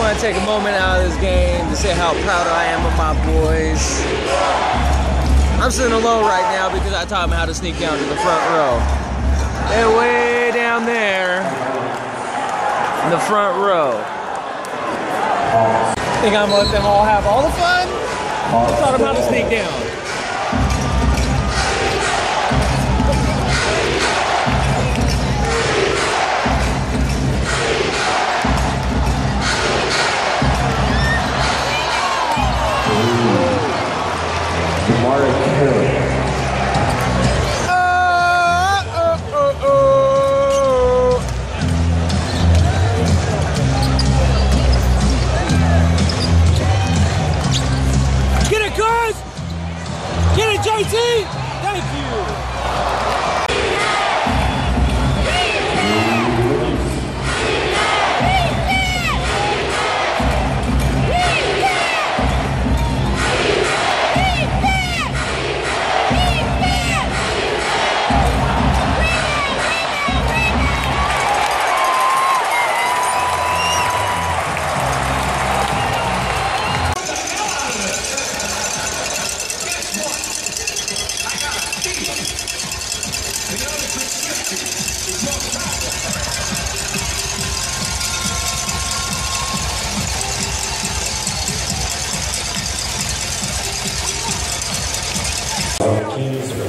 want to take a moment out of this game to say how proud I am of my boys. I'm sitting alone right now because I taught them how to sneak down to the front row. They're way down there in the front row. Think I'm gonna let them all have all the fun? I taught them how to sneak down. Get it, guys! Get it, JT! Thank you! Kings